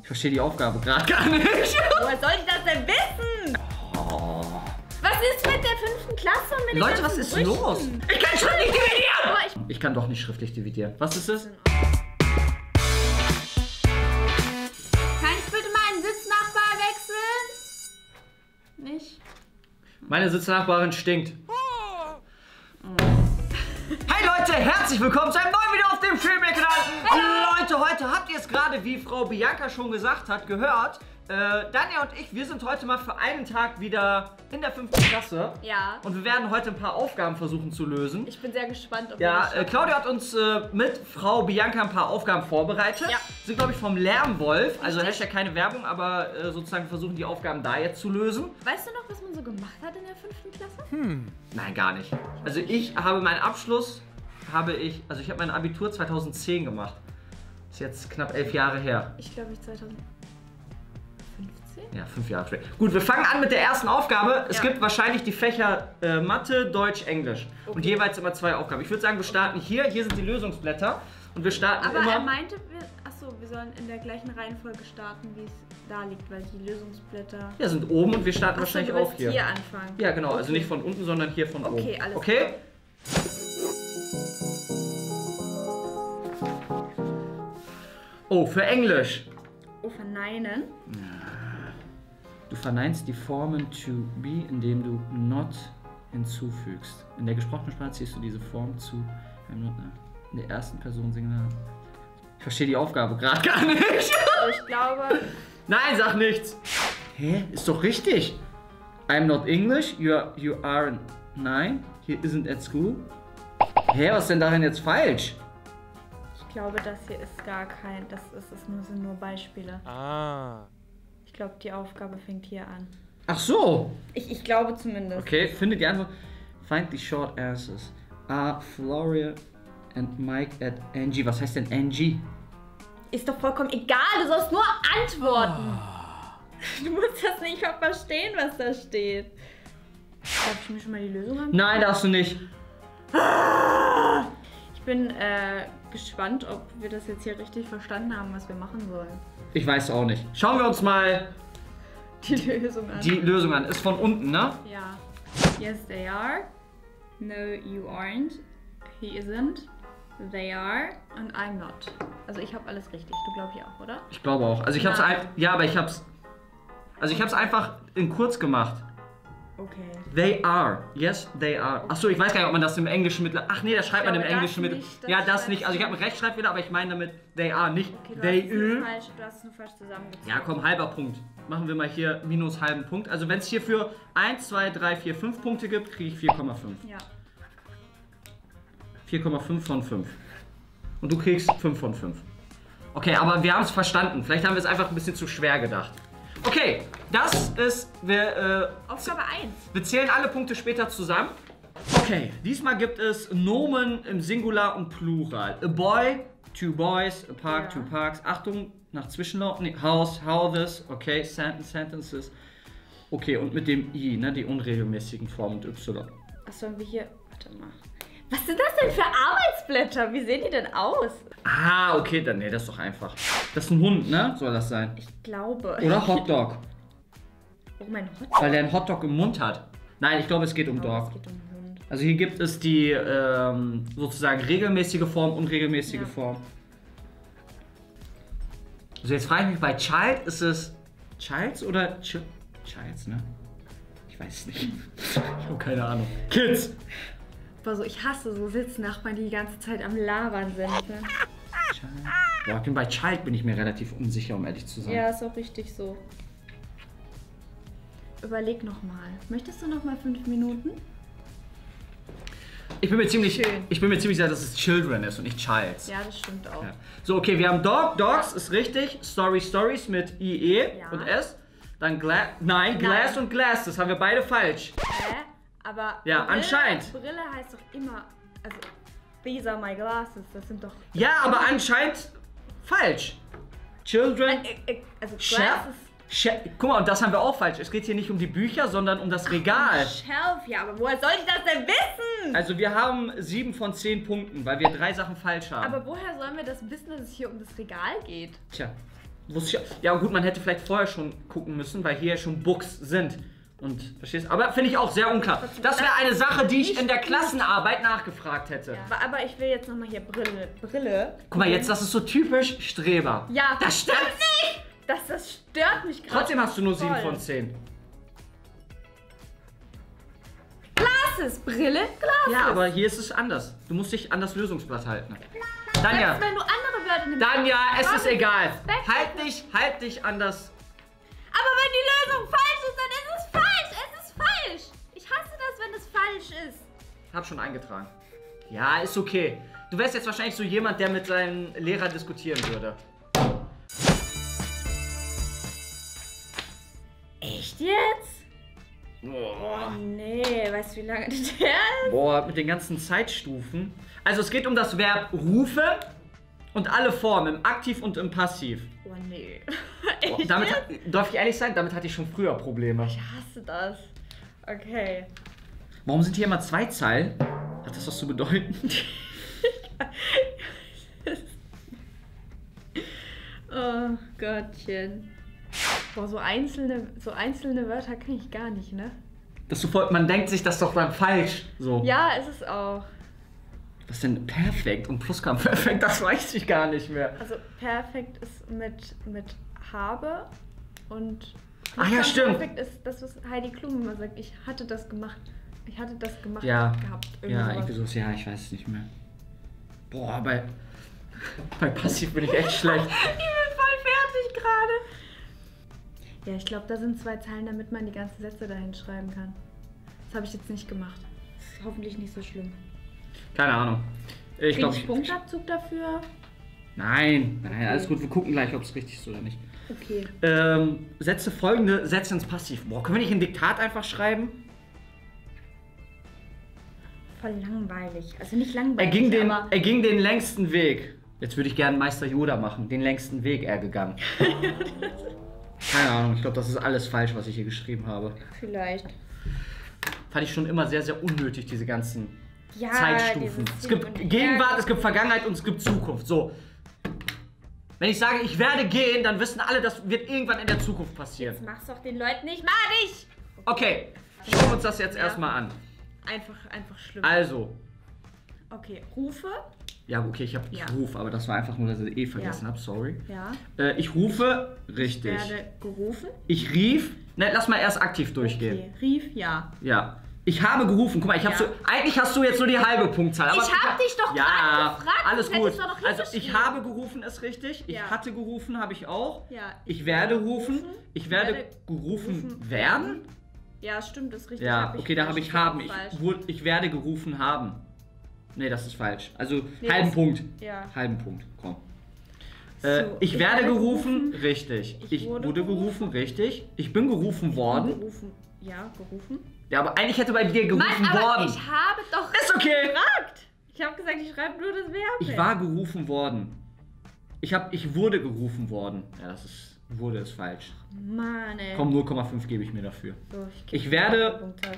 Ich verstehe die Aufgabe gerade gar nicht. Woher soll ich das denn wissen? Oh. Was ist mit der 5. Klasse und mit den Leute, was ganzen ist Brüchen? los? Ich kann schriftlich dividieren! Aber Ich kann doch nicht schriftlich dividieren. Was ist es? Kann ich bitte meinen Sitznachbar wechseln? Nicht? Meine Sitznachbarin stinkt. Hi Leute, herzlich willkommen zu einem neuen Video auf dem Filmkanal. Leute, heute habt ihr es gerade, wie Frau Bianca schon gesagt hat, gehört. Daniel und ich, wir sind heute mal für einen Tag wieder in der 5. Klasse. Ja. Und wir werden heute ein paar Aufgaben versuchen zu lösen. Ich bin sehr gespannt, ob Ja, wir das schaffen. Claudia hat uns mit Frau Bianca ein paar Aufgaben vorbereitet. Ja. Sind, glaube ich, vom Lärmwolf. Also Hashtag keine Werbung, aber sozusagen versuchen die Aufgaben da jetzt zu lösen. Weißt du noch, was man so gemacht hat in der 5. Klasse? Nein, gar nicht. Also ich habe meinen Abschluss, ich habe mein Abitur 2010 gemacht. Ist jetzt knapp 11 Jahre her. Ich glaube, 2015. Ja, 5 Jahre später. Gut, wir fangen an mit der ersten Aufgabe. Es Ja. gibt wahrscheinlich die Fächer Mathe, Deutsch, Englisch. Okay. Und jeweils immer 2 Aufgaben. Ich würde sagen, wir starten hier. Hier sind die Lösungsblätter. Und wir starten Aber immer... er meinte, wir sollen in der gleichen Reihenfolge starten, wie es da liegt, weil die Lösungsblätter... Ja, sind oben und wir starten Achso, wahrscheinlich du willst auch hier. hier anfangen. Ja, genau. Okay. Also nicht von unten, sondern hier von oben. Okay, alles okay? Oh, für Englisch. Oh, verneinen. Du verneinst die Formen to be, indem du not hinzufügst. In der gesprochenen Sprache ziehst du diese Form zu in der ersten Person Singular. Ich verstehe die Aufgabe gerade gar nicht. Ich glaube... Nein, sag nichts. Hä? Ist doch richtig. I'm not English, you aren't 9, he isn't at school. Hä, was ist denn darin jetzt falsch? Ich glaube, das hier ist gar kein... sind nur Beispiele. Ah. Ich glaube, die Aufgabe fängt hier an. Ach so. Ich glaube zumindest. Okay, finde die Antwort. Find the short answers. Floria and Mike at NG. Was heißt denn NG? Ist doch vollkommen egal, du sollst nur antworten. Du musst das nicht mal verstehen, was da steht. Darf ich mir schon mal die Lösung an? Nein, darfst du nicht. Ich bin gespannt, ob wir das jetzt hier richtig verstanden haben, was wir machen sollen. Ich weiß auch nicht. Schauen wir uns mal Die Lösung an. die Lösung an. Ist von unten, ne? Ja. Yes, they are. No, you aren't. He isn't. They are. Und I'm not. Also ich habe alles richtig. Du glaubst ja auch, oder? Ich glaube auch. Also ich hab's Nein. ja, aber ich hab's einfach in kurz gemacht. Okay. They are. Yes, they are. Achso, ich weiß gar nicht, ob man das im Englischen mit... Ach nee, das schreibt man im glaube, das Englischen mit... nicht, das Ja, das schreibst nicht. Also ich du habe einen Rechtschreibfehler, aber ich meine damit they are, nicht Okay, du they hast es nur ü. falsch, du hast es nur falsch zusammengezogen. Ja, komm, halber Punkt. Machen wir mal hier minus halben Punkt. Also wenn es hier für 1, 2, 3, 4, 5 Punkte gibt, kriege ich 4,5. Ja. 4,5 von 5. Und du kriegst 5 von 5. Okay, aber wir haben es verstanden. Vielleicht haben wir es einfach ein bisschen zu schwer gedacht. Okay, das ist... Aufgabe 1. Wir zählen alle Punkte später zusammen. Okay, diesmal gibt es Nomen im Singular und Plural. A boy, 2 boys, a park, Ja. 2 parks. Achtung, nach Zwischenlauten. Nee, house, houses, okay, sentences. Okay, und mit dem I, ne, die unregelmäßigen Formen und Y. Was sollen wir hier... Warte mal. Was sind das denn für Arbeitsblätter? Wie sehen die denn aus? Ah, okay, dann, nee, das ist doch einfach. Das ist ein Hund, ne? Soll das sein? Ich glaube... Oder Hotdog, Oh, mein Hotdog. weil der einen Hotdog im Mund hat. Nein, ich glaube, es geht um Es Dog. geht um Hund. Also hier gibt es die sozusagen regelmäßige Form, unregelmäßige Ja. Form. Also jetzt frage ich mich, bei Child ist es Childs oder Childs, ne? Ich weiß es nicht. Ich habe keine Ahnung. Kids! Aber so, ich hasse so Sitznachbarn, die die ganze Zeit am Labern sind. Ne? Child. Boah, bei Child bin ich mir relativ unsicher, um ehrlich zu sein. Ja, ist auch richtig so. Überleg nochmal. Möchtest du nochmal 5 Minuten? Ich bin mir ziemlich Schön. sicher, dass es Children ist und nicht Childs. Ja, das stimmt auch. Ja. So, okay, wir haben Dogs ist richtig. Stories mit IE Ja. und S. Dann Glass und Glass, das haben wir beide falsch. Hä? Aber Ja, anscheinend. Brille heißt doch immer, also these are my glasses, das sind doch... Ja, aber anscheinend falsch. Children. Also Chef? glasses... Guck mal, und das haben wir auch falsch. Es geht hier nicht um die Bücher, sondern um das Regal. Shelf, ja, aber woher soll ich das denn wissen? Also wir haben 7 von 10 Punkten, weil wir 3 Sachen falsch haben. Aber woher sollen wir das wissen, dass es hier um das Regal geht? Tja, wusste ich, ja gut, man hätte vielleicht vorher schon gucken müssen, weil hier schon Books sind. Und, verstehst du? Aber finde ich auch sehr unklar. Das wäre eine Sache, die ich in der Klassenarbeit nachgefragt hätte. Ja. Aber ich will jetzt nochmal hier Brille. Guck mal, jetzt, das ist so typisch Streber. Ja. Das stimmt nicht! Das stört mich gerade. Trotzdem hast du nur 7 voll. von 10. Glasses, Brille, Glasses. Ja, aber hier ist es anders. Du musst dich an das Lösungsblatt halten. Danja, Selbst wenn du andere Wörter nimmst. Danja, es ist egal. Respekt. Halt dich an das. Aber wenn die Lösung falsch ist, dann ist es falsch. Es ist falsch. Ich hasse das, wenn es falsch ist. Hab schon eingetragen. Ja, ist okay. Du wärst jetzt wahrscheinlich so jemand, der mit seinem Lehrer diskutieren würde. Echt jetzt? Oh nee, weißt du, wie lange der ist? Boah, mit den ganzen Zeitstufen. Also es geht um das Verb rufe und alle Formen, im Aktiv und im Passiv. Oh nee. Boah, damit, darf ich ehrlich sein, damit hatte ich schon früher Probleme. Ich hasse das. Okay. Warum sind hier immer 2 Zeilen? Hat das was zu bedeuten? Oh Gottchen. Boah, so einzelne Wörter kann ich gar nicht, ne? Man denkt sich das doch dann falsch. So. Ja, ist es auch. Was denn perfekt und Plusquamperfekt, das weiß ich gar nicht mehr. Also perfekt ist mit habe und Ach ja, stimmt. Perfekt ist das, was Heidi Klum immer sagt. Ich hatte das gemacht. Ja. Gehabt. Ja, irgendwie sowas. Ja, ich weiß es nicht mehr. Boah, bei Passiv bin ich echt schlecht. Ich bin voll fertig gerade. Ja, ich glaube, da sind 2 Zeilen, damit man die ganzen Sätze dahin schreiben kann. Das habe ich jetzt nicht gemacht. Das ist hoffentlich nicht so schlimm. Keine Ahnung. Ich Krieg glaube, ich Punktabzug dafür? Nein, Okay. alles gut. Wir gucken gleich, ob es richtig ist oder nicht. Okay. Setze folgende Sätze ins Passiv. Boah, können wir nicht ein Diktat einfach schreiben? Voll langweilig. Also nicht langweilig, Er ging den längsten Weg. Jetzt würde ich gerne Meister Yoda machen. Den längsten Weg er gegangen. Keine Ahnung, ich glaube, das ist alles falsch, was ich hier geschrieben habe. Vielleicht. Fand ich schon immer sehr, sehr unnötig, diese ganzen Ja, Zeitstufen. dieses Es gibt Hin und Gegenwart, Her. es gibt Vergangenheit und es gibt Zukunft. So. Wenn ich sage, ich werde gehen, dann wissen alle, das wird irgendwann in der Zukunft passieren. Jetzt mach's doch den Leuten nicht mal nicht! Okay, schauen wir uns das jetzt erstmal an. Einfach schlimm. Also. Okay, Rufe. Ja, okay, ich rufe, aber das war einfach nur, dass ich vergessen habe, sorry. Ja. Ich rufe, richtig. Ich werde gerufen. Ich rief, ne, lass mal erst aktiv durchgehen. Okay, rief, ja. Ja. Ich habe gerufen. Guck mal, eigentlich hast du jetzt nur die halbe Punktzahl. Aber Ich hab dich doch gerade gefragt, alles sonst gut. hättest du doch noch Also ich hingeschrieben. habe gerufen ist richtig. Ich Ja. hatte gerufen habe ich auch. Ja. Ich werde rufen. Ich werde gerufen werden. Ja, stimmt, das ist richtig. Ja, okay, da habe ich haben. Falsch. Ich werde gerufen haben. Nee, das ist falsch. Also Nee, halben das- Punkt. Ja. Halben Punkt, komm. So, ich werde gerufen, richtig. Ich Ich wurde wurde gerufen, richtig. Ich bin gerufen worden. Gerufen. Ja, gerufen. Ja, aber eigentlich hätte bei dir gerufen Mann, aber worden. ich habe doch Ist okay. gefragt. Ich habe gesagt, ich schreibe nur das Verb. Ich war gerufen worden. Ich wurde gerufen worden. Ja, wurde ist falsch. Mann, ey. Komm, 0,5 gebe ich mir dafür. So, Ich werde Punktzahl.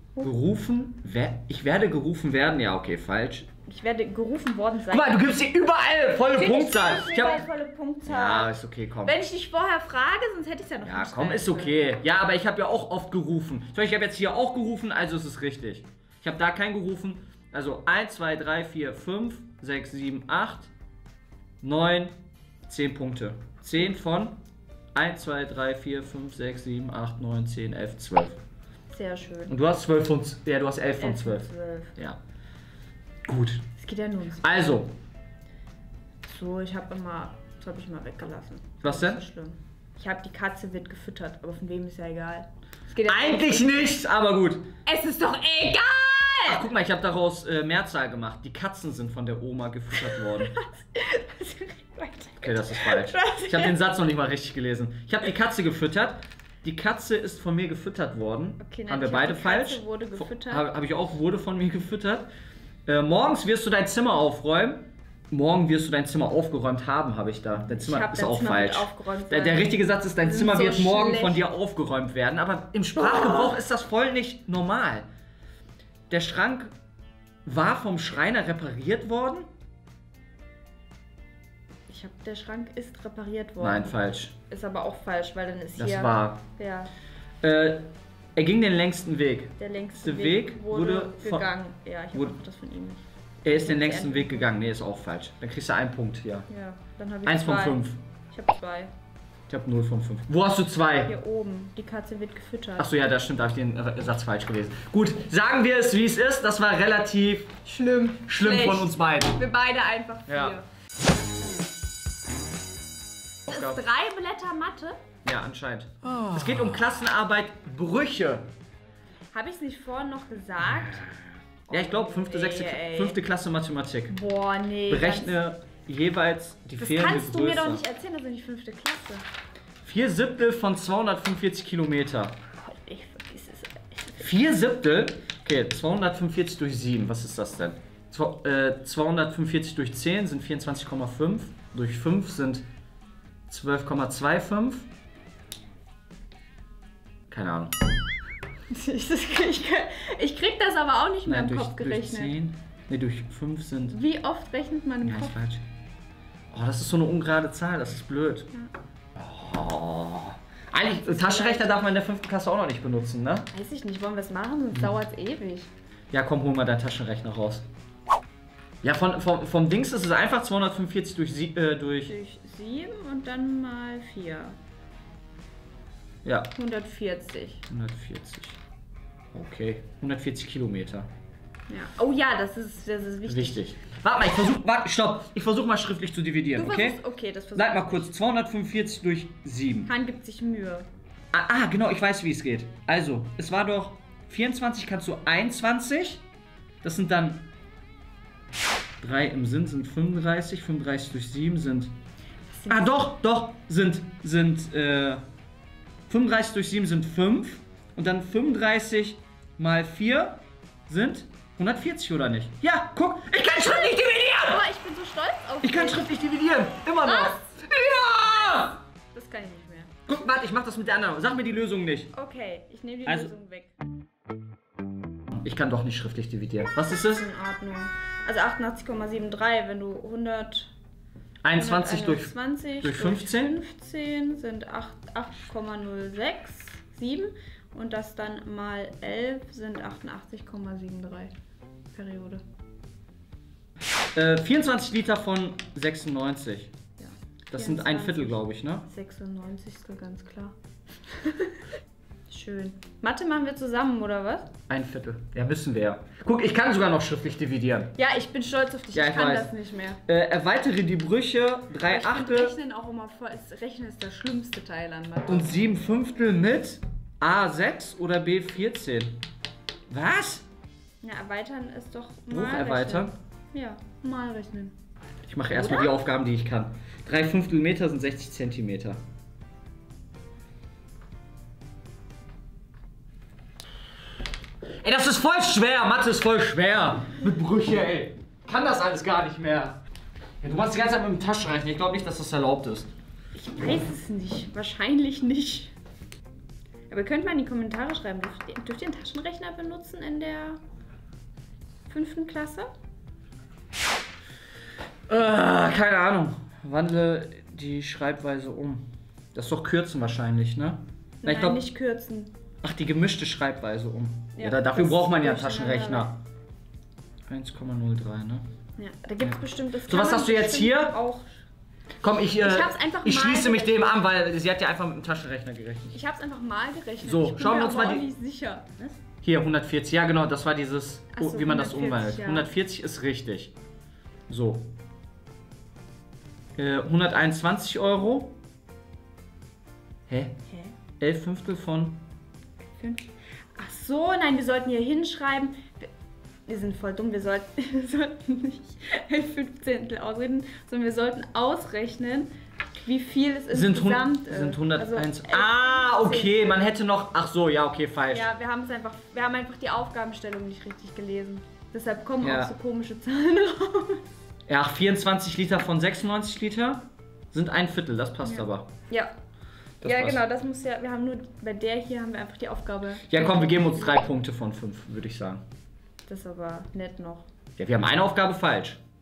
ich werde gerufen werden. Ja, okay, falsch. Ich werde gerufen worden sein. Guck mal, du gibst dir überall volle Punktzahl. Ich habe volle Punktzahl. Ja, ist okay, komm. Wenn ich dich vorher frage, sonst hätte ich es ja noch Ja, nicht komm, schreiben ist okay. Ja, aber ich habe ja auch oft gerufen. Ich habe jetzt hier auch gerufen, also ist es richtig. Ich habe da keinen gerufen. Also 1, 2, 3, 4, 5, 6, 7, 8, 9, 10 Punkte. 10 von 1, 2, 3, 4, 5, 6, 7, 8, 9, 10, 11, 12. können. Sehr schön. Und du hast 12 von, ja, du hast 11 von 12. Ja. Gut. Es geht ja nur ums. Also, So, das habe ich mal weggelassen. was Das denn? ist so schlimm. Ich habe die Katze wird gefüttert, aber von wem ist ja egal. Es geht ja Eigentlich nicht, aber gut. Es ist doch egal! Ach, guck mal, ich habe daraus Mehrzahl gemacht. Die Katzen sind von der Oma gefüttert worden. Okay, das ist falsch. Ich habe den Satz noch nicht mal richtig gelesen. Ich habe die Katze gefüttert. Die Katze ist von mir gefüttert worden. Okay, nein, haben wir ich hab beide die falsch. Katze wurde gefüttert. Habe ich auch, wurde von mir gefüttert. Morgens wirst du dein Zimmer aufräumen. Morgen wirst du dein Zimmer aufgeräumt haben, habe ich da. Dein Zimmer ist auch falsch. Der richtige Satz ist, dein Zimmer so wird morgen schlecht. von dir aufgeräumt werden. Aber im Sprachgebrauch ist das voll nicht normal. Der Schrank war vom Schreiner repariert worden. Der Schrank ist repariert worden. Nein, falsch. Ist aber auch falsch, weil dann ist hier... Das war... Ja, Er ging den längsten Weg. der längste Der Weg Weg wurde von- gegangen. Ja, ich habe wurde- auch das von ihm nicht. Er ist den längsten Weg gegangen. Nee, ist auch falsch. Dann kriegst du einen Punkt hier. Ja, dann habe ich 1 von 2. 5. Ich habe 2. Ich habe 0 von 5. Wo hast du 2? Hier oben. Die Katze wird gefüttert. Achso, ja, das stimmt. Da habe ich den Satz falsch gelesen. Gut, sagen wir es, wie es ist. Das war relativ schlimm Schlecht. von uns beiden. Wir beide einfach 4. Ja. Das ist 3 Blätter Mathe. Ja, anscheinend. Es geht um Klassenarbeit Brüche. Habe ich es nicht vorhin noch gesagt? Ja, ich glaube, 5. ey. 5. Klasse Mathematik. Boah, nee. Berechne jeweils die Das fehlende kannst du mir doch Größe. nicht erzählen, das ist nicht 5. Klasse. 4/7 von 245 Kilometer. Gott, ich vergiss es. 4/7? Okay, 245 durch 7, was ist das denn? 245 durch 10 sind 24,5. Durch 5 sind 12,25. Keine Ahnung. Ich krieg das aber auch nicht mehr im Kopf durch gerechnet. 10. Ne, durch 5 sind. Wie oft rechnet man im Ja, Kopf? ist falsch. Oh, das ist so eine ungerade Zahl, das ist blöd. Oh. Eigentlich, Taschenrechner darf man in der 5. Klasse auch noch nicht benutzen, ne? Weiß ich nicht, wollen wir es machen? Sonst dauert es ewig. Ja, komm, hol mal deinen Taschenrechner raus. Ja, vom Dings ist es einfach 245 durch... Durch 7 und dann mal 4. Ja, 140. 140. Okay, 140 Kilometer. Ja. Oh ja, das ist wichtig. Wichtig. Stopp. Ich versuche mal schriftlich zu dividieren, Du okay? versuchst, okay, das versuchst Bleib mal kurz. 245 durch 7. Han gibt sich Mühe. Genau, ich weiß, wie es geht. Also, es war doch 24, kannst du 21. Das sind dann 3 im Sinn sind 35. 35 durch 7 sind... sind 35 durch 7 sind 5. Und dann 35 mal 4 sind 140, oder nicht? Ja, guck, ich kann schriftlich dividieren! Aber ich bin so stolz auf Ich kann dich. schriftlich dividieren, immer noch. Ja! Das kann ich nicht mehr. Guck, warte, ich mach das mit der anderen. Sag mir die Lösung nicht. Okay, ich nehme die Also- Lösung weg. Ich kann doch nicht schriftlich dividieren. Was ist es? In Ordnung. Also 88,73, wenn du 21 durch 121 durch 15? 15 sind 8,067 und das dann mal 11 sind 88,73 Periode. 24 Liter von 96. Ja. Das sind ein 24. Viertel, glaube ich, ne? 96. ganz klar. Schön. Mathe machen wir zusammen, oder was? Ein Viertel. Ja, müssen wir ja. Guck, ich kann sogar noch schriftlich dividieren. Ja, ich bin stolz auf dich. Ja, ich ich kann weiß. das nicht mehr. Erweitere die Brüche 3 Ich finde Achtel Rechnen auch immer voll. Rechnen ist der schlimmste Teil an Mathe. und 7 Fünftel mit A6 oder B14. Was? Ja, erweitern ist doch Hoch mal erweitern? rechnen. Ja, mal rechnen. Ich mache erstmal die Aufgaben, die ich kann. 3 Fünftel Meter sind 60 Zentimeter. Ey, das ist voll schwer. Mathe ist voll schwer. Mit Brüche, ey. Kann das alles gar nicht mehr. Ja, du machst die ganze Zeit mit dem Taschenrechner. Ich glaube nicht, dass das erlaubt ist. Ich weiß es nicht. Wahrscheinlich nicht. Aber ihr könnt mal in die Kommentare schreiben. Dürft ihr einen Taschenrechner benutzen in der 5. Klasse? Keine Ahnung. Wandle die Schreibweise um. Das ist doch kürzen wahrscheinlich, ne? Na, Nein, nicht kürzen. Ach, die gemischte Schreibweise um. Ja, Ja, dafür das braucht man ja einen durcheinander. Taschenrechner. 1,03, ne? Ja, da gibt es bestimmt das. So, kann was man hast du jetzt bestimmt hier? Auch. Komm, ich hab's einfach ich mal schließe mich dem gerechnet. an, weil sie hat ja einfach mit dem Taschenrechner gerechnet. Ich habe es einfach mal gerechnet. So, ich bin schauen mir wir uns aber mal auch die- nicht sicher. Was? Hier, 140. Ja, genau, das war dieses, Ach so, wie man das 140, umwandelt. ja. 140 ist richtig. So. 121 Euro. Hä? Hä? 11 Fünftel von... 5. Ach so, nein, wir sollten hier hinschreiben. Wir sind voll dumm, wir sollten nicht 11/15 ausrechnen, sondern wir sollten ausrechnen, wie viel es insgesamt ist. Sind 101. Also, Okay, man hätte noch... Ach so, ja, okay, falsch. Ja, wir haben einfach die Aufgabenstellung nicht richtig gelesen. Deshalb kommen Ja. auch so komische Zahlen raus. Ja, 24 Liter von 96 Liter sind ein Viertel, das passt Ja. aber. Ja. Das Ja, passt. genau, das muss ja, wir haben nur, bei der hier haben wir einfach die Aufgabe. Ja, komm, wir geben uns 3 Punkte von 5, würde ich sagen. Das ist aber nett noch. Ja, wir haben eine Aufgabe falsch.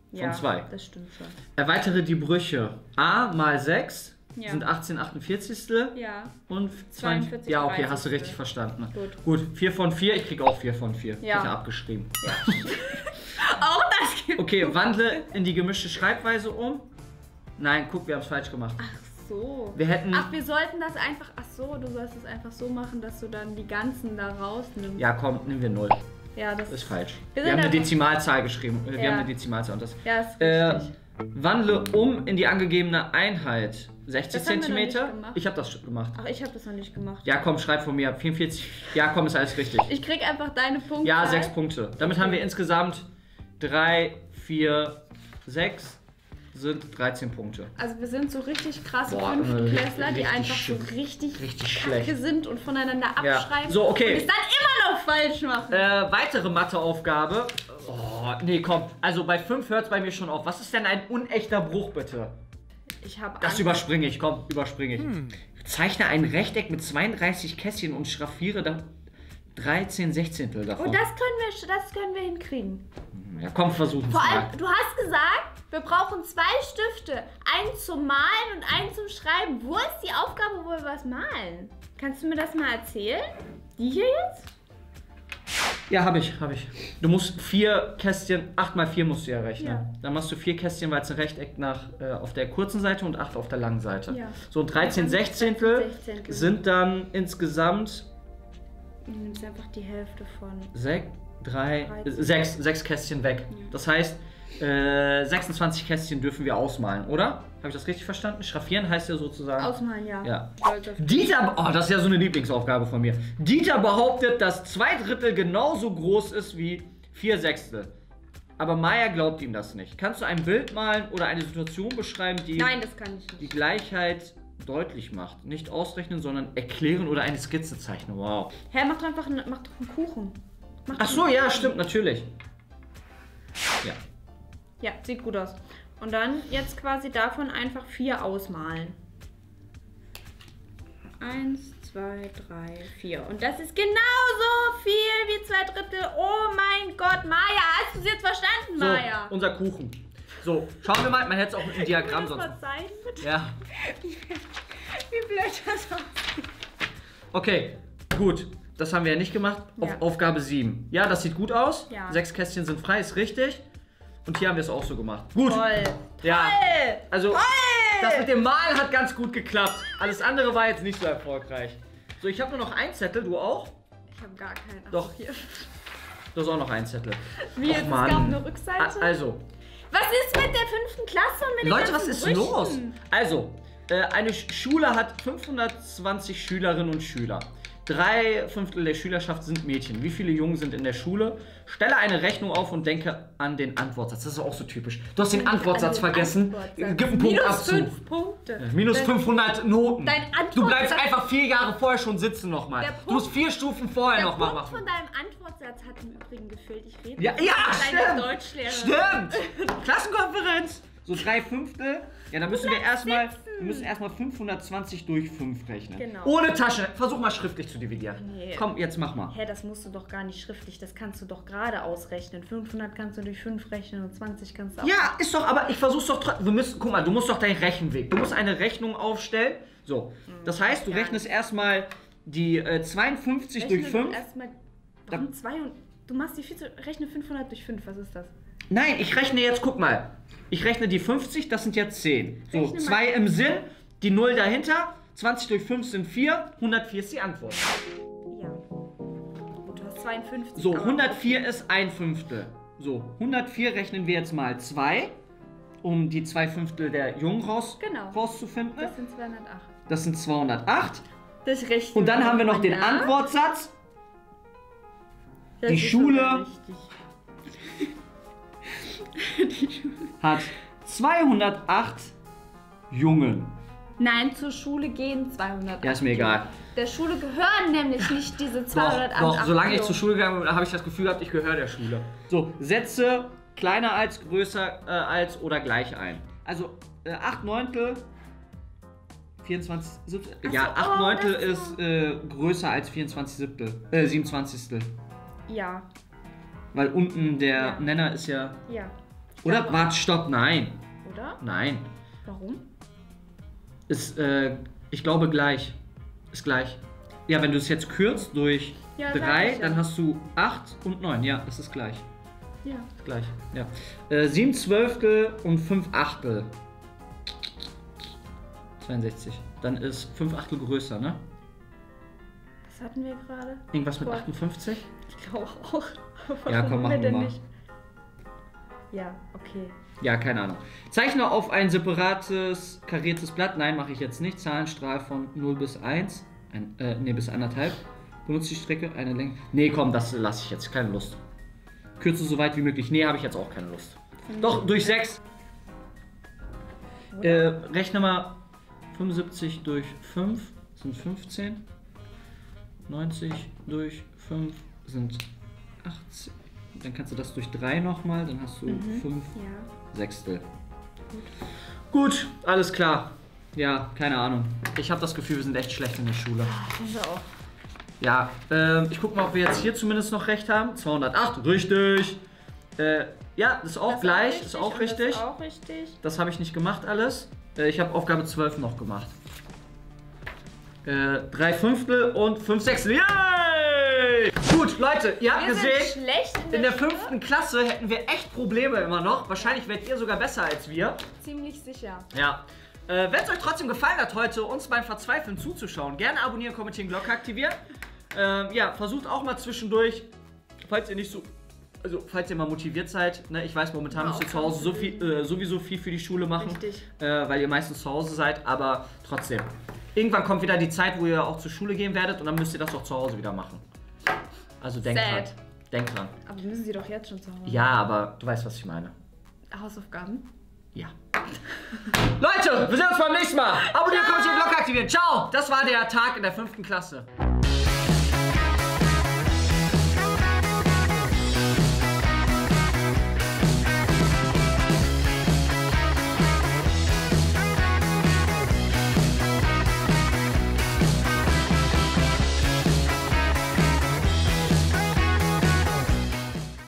von 2. Das stimmt schon. Erweitere die Brüche. A mal 6 Ja. sind 18 48. Ja. Und 42. Ja, okay, 30. hast du richtig verstanden. Gut. 4 von 4, ich krieg auch 4 von 4. Ja. Ich hab ja abgeschrieben. Ja. Auch das gibt Okay, wandle in die gemischte Schreibweise um. Nein, guck, wir haben es falsch gemacht. Ach so. Wir hätten... Ach, wir sollten das einfach... Ach so, du sollst es einfach so machen, dass du dann die ganzen da rausnimmst. Ja, komm, nehmen wir 0. Ja, das Ist falsch. Wir Wir haben eine sind Dezimalzahl geschrieben. Wir Ja. haben eine Dezimalzahl und das... Ja, ist richtig. Wandle um in die angegebene Einheit. 60 Das haben wir noch nicht Zentimeter. gemacht. Ich habe das gemacht. Ach, ich habe das noch nicht gemacht. Ja, komm, schreib von mir. 44. Ja, komm, ist alles richtig. Ich krieg einfach deine Punkte. Ja, 6 Punkte. Damit haben wir insgesamt 3, 4, 6 sind 13 Punkte. Also wir sind so richtig krasse Boah, Fünftklässler, die richtig einfach so schlimm. richtig Richtig kacke schlecht. sind und voneinander Ja. abschreiben. So, okay. Und es dann immer noch falsch machen. Weitere Matheaufgabe. Oh, nee, komm. Also bei 5 hört es bei mir schon auf. Was ist denn ein unechter Bruch, bitte? Ich habe Das überspringe ich, komm, überspringe ich. Zeichne ein Rechteck mit 32 Kästchen und schraffiere da 13 Sechzehntel davon. Und das können wir hinkriegen. Ja, komm, versuchen Vor es mal. allem, du hast gesagt, wir brauchen 2 Stifte. Einen zum Malen und einen zum Schreiben. Wo ist die Aufgabe, wo wir was malen? Kannst du mir das mal erzählen? Die hier jetzt? Ja, habe ich. Du musst 4 Kästchen, 8 mal 4 musst du ja rechnen. Ja. Dann machst du 4 Kästchen, weil es ein Rechteck auf der kurzen Seite und 8 auf der langen Seite. Ja. So, und 13 Sechzehntel 13 sind dann insgesamt Du nimmst einfach die Hälfte von. 6 Kästchen weg. Ja. Das heißt, 26 Kästchen dürfen wir ausmalen, oder? Habe ich das richtig verstanden? Schraffieren heißt ja sozusagen... Ausmalen, ja. Ja. Stolz auf dich. Dieter, oh, das ist ja so eine Lieblingsaufgabe von mir. Dieter behauptet, dass 2/3 genauso groß ist wie 4/6. Aber Maya glaubt ihm das nicht. Kannst du ein Bild malen oder eine Situation beschreiben, die Nein, das kann ich die nicht. Gleichheit deutlich macht? Nicht ausrechnen, sondern erklären oder eine Skizze zeichnen. Wow. Hä, mach doch einfach einen Kuchen. Mach Ach doch so, einen ja, Kuchen. stimmt, natürlich. Ja. Ja, sieht gut aus. Und dann jetzt quasi davon einfach 4 ausmalen. 1, 2, 3, 4. Und das ist genauso viel wie 2/3. Oh mein Gott, Maya, hast du es jetzt verstanden, So, Maya? unser Kuchen. So, schauen wir mal, man hätte es auch mit dem Diagramm Kannst du sonst. das mal zeigen, bitte? Ja. Wie blöd das aussieht. Okay, gut. Das haben wir ja nicht gemacht. Ja. Aufgabe 7. Ja, das sieht gut aus. Ja. 6 Kästchen sind frei, ist richtig. Und hier haben wir es auch so gemacht. Gut. Toll. Ja. Toll. Also, Toll. das mit dem Malen hat ganz gut geklappt. Alles andere war jetzt nicht so erfolgreich. So, ich habe nur noch einen Zettel. Du auch? Ich habe gar keinen. Ach, Doch. Hier. Du hast auch noch einen Zettel. Wie jetzt? Es Mann. gab eine Rückseite. Also, Was ist mit der 5. Klasse und mit den Leute, was ganzen ist Brüchen? los? Also, eine Schule hat 520 Schülerinnen und Schüler. 3/5 der Schülerschaft sind Mädchen. Wie viele Jungen sind in der Schule? Stelle eine Rechnung auf und denke an den Antwortsatz. Das ist auch so typisch. Du hast den Antwortsatz vergessen. Gib einen Punkt abzu. -5 Punkte. Minus 500 Noten. Dein Antwortsatz- Du bleibst einfach 4 Jahre vorher schon sitzen nochmal. Der Punkt- Du musst 4 Stufen vorher Der noch mal Punkt machen. von deinem Antwortsatz hat im Übrigen gefehlt. Ich rede Ja, mit ja, deiner stimmt. Deutschlehrerin. Stimmt. Klassenkonferenz. So 3/5. Ja, dann müssen wir erstmal 520 durch 5 rechnen. Genau. Ohne Tasche. Versuch mal schriftlich zu dividieren. Nee. Komm, jetzt mach mal. Hä, das musst du doch gar nicht schriftlich. Das kannst du doch gerade ausrechnen. 500 kannst du durch 5 rechnen und 20 kannst du auch. Ja, ist doch, aber ich versuch's doch trotzdem. Guck mal, du musst doch deinen Rechenweg. Du musst eine Rechnung aufstellen. So. Das heißt, du Ja. rechnest erstmal die 52 durch 5. Erstmal. Warum 2 und. Du machst die 4, rechne 500 durch 5. Was ist das? Nein, ich rechne jetzt, guck mal. Ich rechne die 50, das sind jetzt 10. So, Rechne mal. 2 im Sinn, die 0 dahinter. 20 durch 5 sind 4. 104 ist die Antwort. Ja. Gut, du hast 52. So, aber- 104 ist 1/5. So, 104 rechnen wir jetzt mal 2, um die 2/5 der Jungen Genau. rauszufinden. Das sind 208. Das sind 208. Das rechnen Und dann haben wir noch den nach. Antwortsatz. Das die ist Schule- aber richtig. Die Schule. Hat 208 Jungen. Nein, zur Schule gehen 208. Ja, ist mir egal. Der Schule gehören nämlich nicht diese 208. Doch, solange ich Jungen. zur Schule gegangen bin, habe ich das Gefühl gehabt, ich gehöre der Schule. So, setze kleiner als, größer als oder gleich ein. Also 8 Neuntel, 24 Siebtel. Ach Ja, so, 8 oh, Neuntel das ist größer als 24 Siebtel. 27. Ja, Weil unten der Ja. Nenner ist ja. ja. Oder, warte, stopp, nein. Oder? Nein. Warum? Ist, ich glaube gleich. Ist gleich. Ja, wenn du es jetzt kürzt durch Ja, 3, ja. dann hast du 8 und 9. Ja, es ist gleich. Ja. Ist gleich. Ja. 7 Zwölftel und 5 Achtel. 62. Dann ist 5 Achtel größer, ne? Was hatten wir gerade? Irgendwas mit Voll. 58? Ich glaube auch. Aber Ja, komm, warum machen wir denn mal. nicht? Ja, okay. Ja, keine Ahnung. Zeichne auf ein separates kariertes Blatt. Nein, mache ich jetzt nicht. Zahlenstrahl von 0 bis 1. Bis 1,5. Benutze die Strecke, eine Länge. Nee, komm, das lasse ich jetzt. Keine Lust. Kürze so weit wie möglich. Nee, habe ich jetzt auch keine Lust. Doch, durch 6. Rechne mal 75 durch 5 sind 15. 90 durch 5 sind 18. Dann kannst du das durch 3 nochmal. Dann hast du 5 Ja. Sechstel. Gut, alles klar. Ja, keine Ahnung. Ich habe das Gefühl, wir sind echt schlecht in der Schule. Das ist auch. Ja, ich guck mal, ob wir jetzt hier zumindest noch recht haben. 208, richtig. Ja, das ist auch gleich, ist auch richtig. Das ist auch richtig. Das habe ich nicht gemacht alles. Ich habe Aufgabe 12 noch gemacht. 3 Fünftel und 5 Sechstel. Yay! Gut, Leute, ihr habt Wir gesehen, sind schlecht in der 5. Klasse hätten wir echt Probleme immer noch. Wahrscheinlich werdet ihr sogar besser als wir. Ziemlich sicher. Ja. Wenn es euch trotzdem gefallen hat, heute uns beim Verzweifeln zuzuschauen, gerne abonnieren, kommentieren, Glocke aktivieren. Ja, versucht auch mal zwischendurch, falls ihr nicht so, also falls ihr mal motiviert seid, ne, ich weiß, momentan müsst ihr zu Hause sowieso viel für die Schule machen, Richtig. weil ihr meistens zu Hause seid, aber trotzdem. Irgendwann kommt wieder die Zeit, wo ihr auch zur Schule gehen werdet und dann müsst ihr das auch zu Hause wieder machen. Also denkt dran. Denkt dran. Aber müssen sie doch jetzt schon zu Hause. Ja, aber du weißt, was ich meine. Hausaufgaben? Ja. Leute, wir sehen uns beim nächsten Mal. Abonnieren, kommentieren, Glocke aktivieren. Ciao. Das war der Tag in der 5. Klasse.